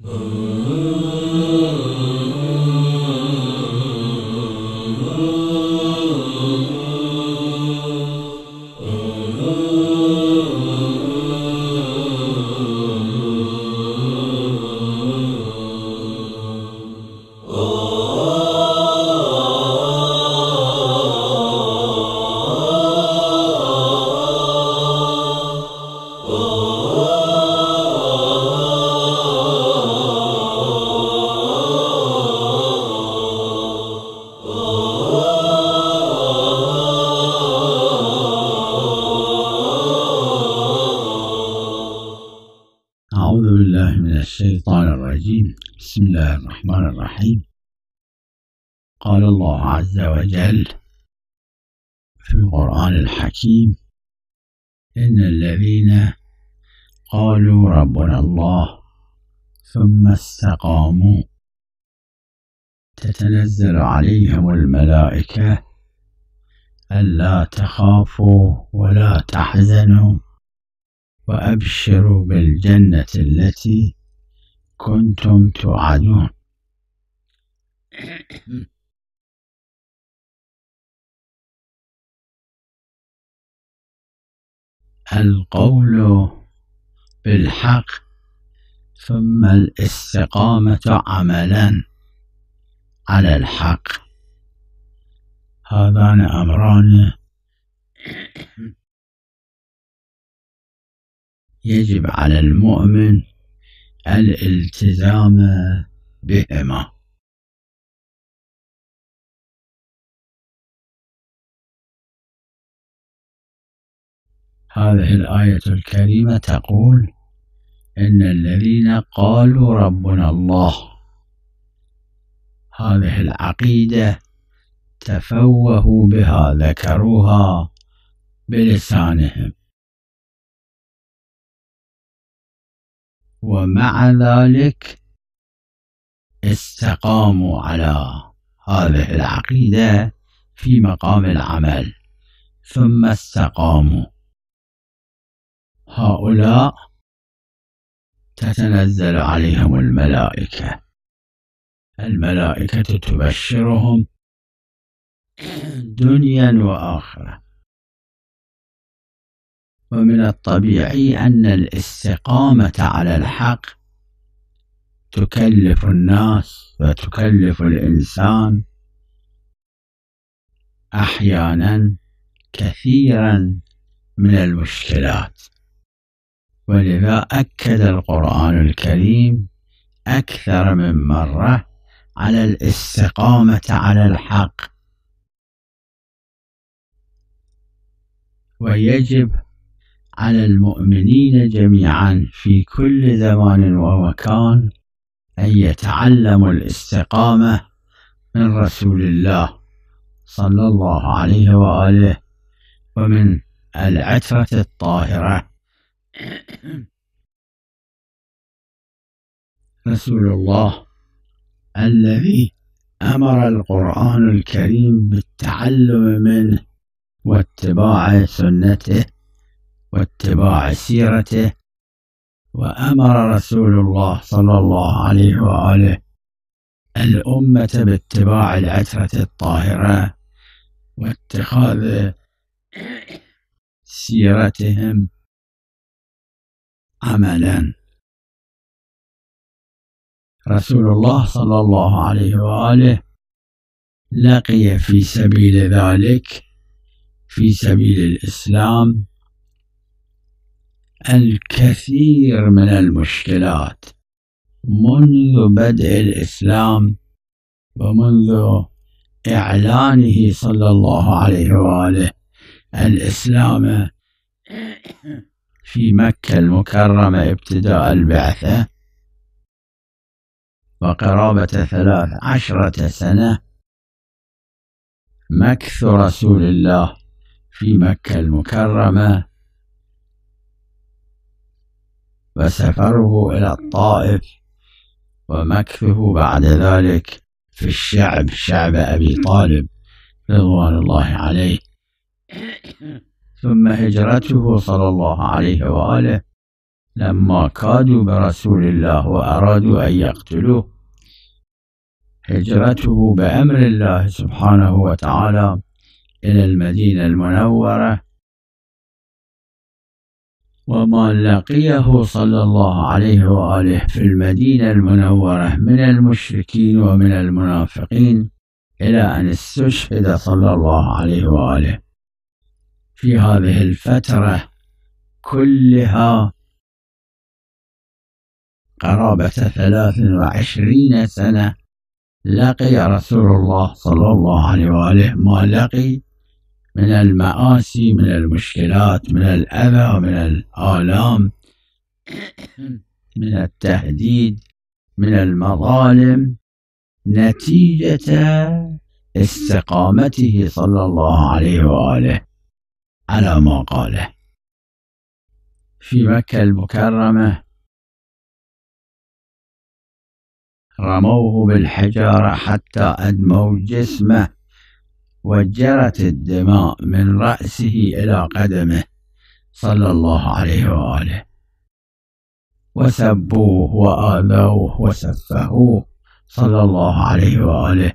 أعوذ بالله من الشيطان الرجيم. بسم الله الرحمن الرحيم. قال الله عز وجل في القرآن الحكيم: إن الذين قالوا ربنا الله ثم استقاموا تتنزل عليهم الملائكة ألا تخافوا ولا تحزنوا وأبشروا بالجنة التي كنتم توعدون. القول بالحق ثم الاستقامة عملا على الحق، هذان أمران يجب على المؤمن الالتزام بهما. هذه الآية الكريمة تقول: إن الذين قالوا ربنا الله، هذه العقيدة تفوهوا بها، ذكروها بلسانهم، ومع ذلك استقاموا على هذه العقيدة في مقام العمل، ثم استقاموا. هؤلاء تتنزل عليهم الملائكة تبشرهم دنيا وآخرة. ومن الطبيعي أن الاستقامة على الحق تكلف الناس وتكلف الإنسان أحيانا كثيرا من المشكلات، ولذا أكد القرآن الكريم أكثر من مرة على الاستقامة على الحق. ويجب على المؤمنين جميعا في كل زمان ومكان أن يتعلموا الاستقامة من رسول الله صلى الله عليه وآله ومن العترة الطاهرة رسول الله الذي أمر القرآن الكريم بالتعلم منه واتباع سنته واتباع سيرته. وأمر رسول الله صلى الله عليه وآله الأمة باتباع العترة الطاهرة واتخاذ سيرتهم عملا. رسول الله صلى الله عليه وآله لقي في سبيل ذلك، في سبيل الإسلام، الكثير من المشكلات منذ بدء الإسلام ومنذ إعلانه صلى الله عليه وآله الإسلام في مكة المكرمة ابتداء البعثة، وقرابة 13 سنة مكث رسول الله في مكة المكرمة وسفره إلى الطائف، ومكثه بعد ذلك في شعب أبي طالب رضوان الله عليه، ثم هجرته صلى الله عليه وآله لما كادوا برسول الله وأرادوا أن يقتلوه. هجرته بأمر الله سبحانه وتعالى إلى المدينة المنورة، وما لقيه صلى الله عليه وآله في المدينة المنورة من المشركين ومن المنافقين، إلى أن استشهد صلى الله عليه وآله. في هذه الفترة كلها قرابة 23 سنة لقي رسول الله صلى الله عليه وآله ما لقي من المآسي، من المشكلات، من الأذى، من الآلام، من التهديد، من المظالم، نتيجة استقامته صلى الله عليه وآله على ما قاله. في مكة المكرمة رموه بالحجارة حتى أدموا جسمه، وجرت الدماء من رأسه إلى قدمه صلى الله عليه وآله، وسبوه وآذوه وسفهوه صلى الله عليه وآله،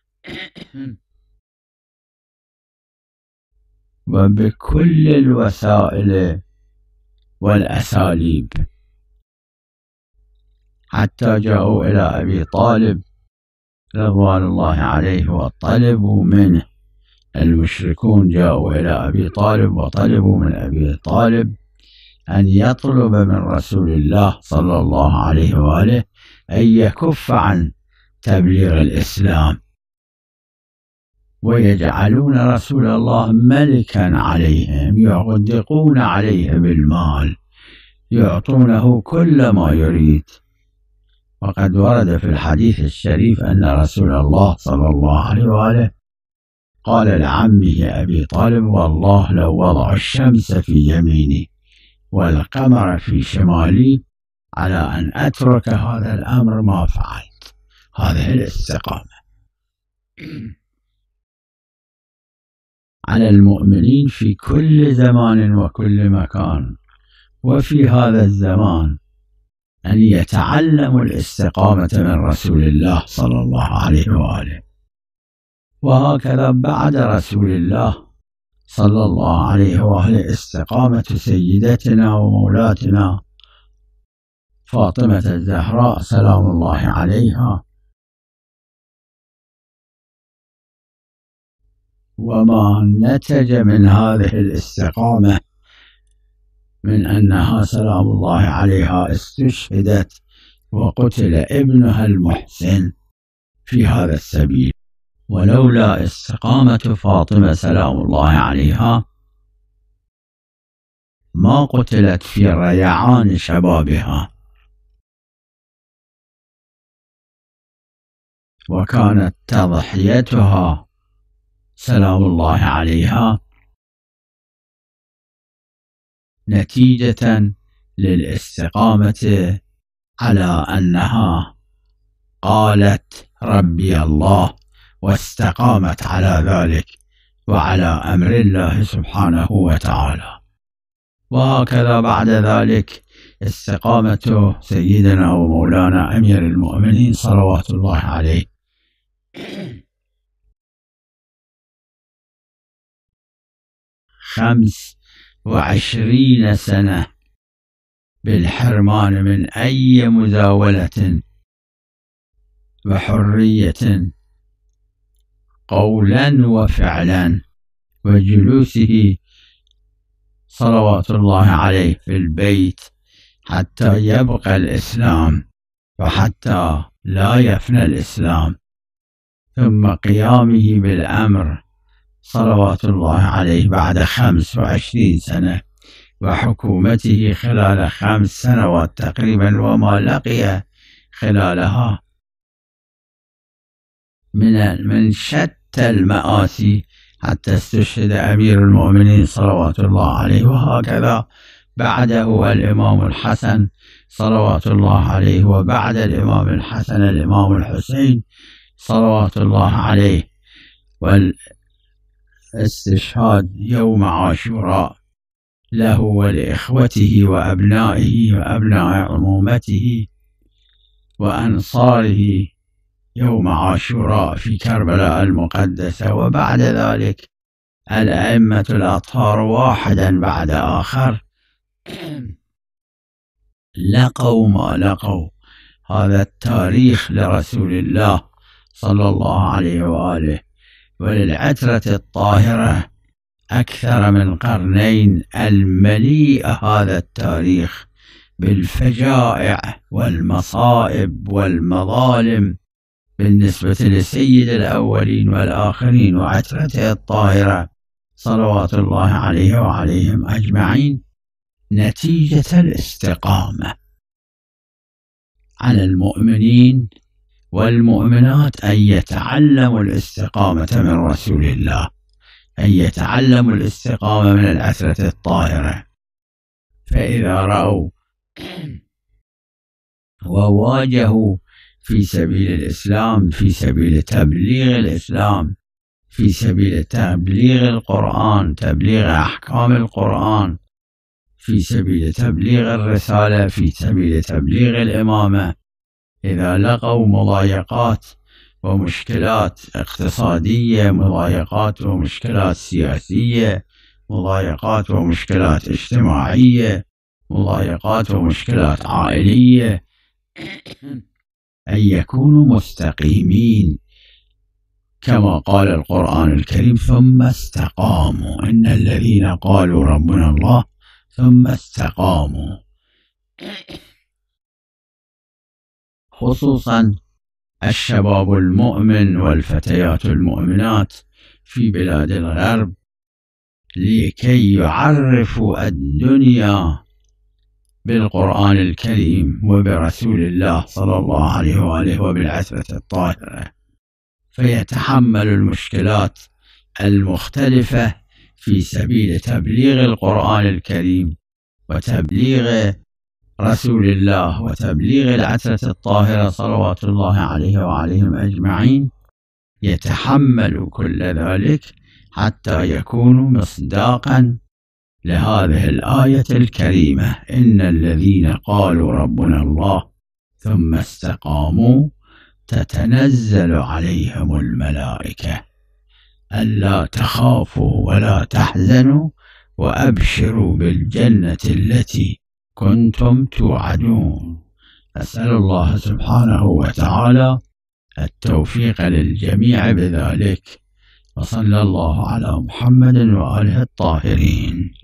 وبكل الوسائل والأساليب، حتى جاءوا إلى أبي طالب رضوان الله عليه وطلبوا منه. المشركون جاءوا إلى أبي طالب وطلبوا من أبي طالب أن يطلب من رسول الله صلى الله عليه وآله أن يكف عن تبليغ الإسلام، ويجعلون رسول الله ملكا عليهم، يغدقون عليه بالمال، يعطونه كل ما يريد. وقد ورد في الحديث الشريف أن رسول الله صلى الله عليه وآله قال لعمه أبي طالب: والله لو وضع الشمس في يميني والقمر في شمالي على أن أترك هذا الأمر ما فعلت. هذه الاستقامة. على المؤمنين في كل زمان وكل مكان وفي هذا الزمان أن يتعلموا الاستقامة من رسول الله صلى الله عليه وآله. وهكذا بعد رسول الله صلى الله عليه وآله استقامة سيدتنا ومولاتنا فاطمة الزهراء سلام الله عليها، وما نتج من هذه الاستقامة من أنها سلام الله عليها استشهدت وقتل ابنها المحسن في هذا السبيل. ولولا استقامة فاطمة سلام الله عليها ما قتلت في ريعان شبابها، وكانت تضحيتها سلام الله عليها نتيجة للاستقامة على أنها قالت ربي الله، واستقامت على ذلك وعلى أمر الله سبحانه وتعالى. وهكذا بعد ذلك استقامة سيدنا ومولانا أمير المؤمنين صلوات الله عليه 25 سنة بالحرمان من أي مزاولة وحرية قولا وفعلا، وجلوسه صلوات الله عليه في البيت حتى يبقى الإسلام وحتى لا يفنى الإسلام، ثم قيامه بالأمر صلوات الله عليه بعد 25 سنة، وحكومته خلال 5 سنوات تقريبا، وما لقي خلالها من شتى المآسي حتى استشهد أمير المؤمنين صلوات الله عليه. وهكذا بعده الإمام الحسن صلوات الله عليه، وبعد الإمام الحسن الإمام الحسين صلوات الله عليه، والاستشهاد يوم عاشوراء له ولإخوته وأبنائه وأبناء عمومته وأنصاره يوم عاشوراء في كربلاء المقدسة، وبعد ذلك الأئمة الأطهار واحدا بعد آخر لقوا ما لقوا هذا التاريخ لرسول الله صلى الله عليه وآله وللعترة الطاهرة أكثر من قرنين المليء هذا التاريخ بالفجائع والمصائب والمظالم بالنسبة لسيد الأولين والآخرين وعترته الطاهرة صلوات الله عليه وعليهم أجمعين، نتيجة الاستقامة. على المؤمنين والمؤمنات أن يتعلموا الاستقامة من رسول الله، أن يتعلموا الاستقامة من العترة الطاهرة، فإذا رأوا وواجهوا في سبيل الإسلام، في سبيل تبليغ الإسلام، في سبيل تبليغ القرآن، تبليغ أحكام القرآن، في سبيل تبليغ الرسالة، في سبيل تبليغ الإمامة، إذا لقوا مضايقات ومشكلات اقتصادية، مضايقات ومشكلات سياسية، مضايقات ومشكلات اجتماعية، مضايقات ومشكلات عائلية، أن يكونوا مستقيمين كما قال القرآن الكريم: ثم استقاموا، إن الذين قالوا ربنا الله ثم استقاموا. خصوصا الشباب المؤمن والفتيات المؤمنات في بلاد الغرب، لكي يعرفوا الدنيا بالقرآن الكريم وبرسول الله صلى الله عليه وآله وبالعترة الطاهرة، فيتحملوا المشكلات المختلفة في سبيل تبليغ القرآن الكريم وتبليغ رسول الله وتبليغ العترة الطاهرة صلوات الله عليه وعليهم أجمعين. يتحملوا كل ذلك حتى يكونوا مصداقا لهذه الآية الكريمة: إن الذين قالوا ربنا الله ثم استقاموا تتنزل عليهم الملائكة ألا تخافوا ولا تحزنوا وأبشروا بالجنة التي كنتم توعدون. أسأل الله سبحانه وتعالى التوفيق للجميع بذلك، وصلى الله على محمد وآله الطاهرين.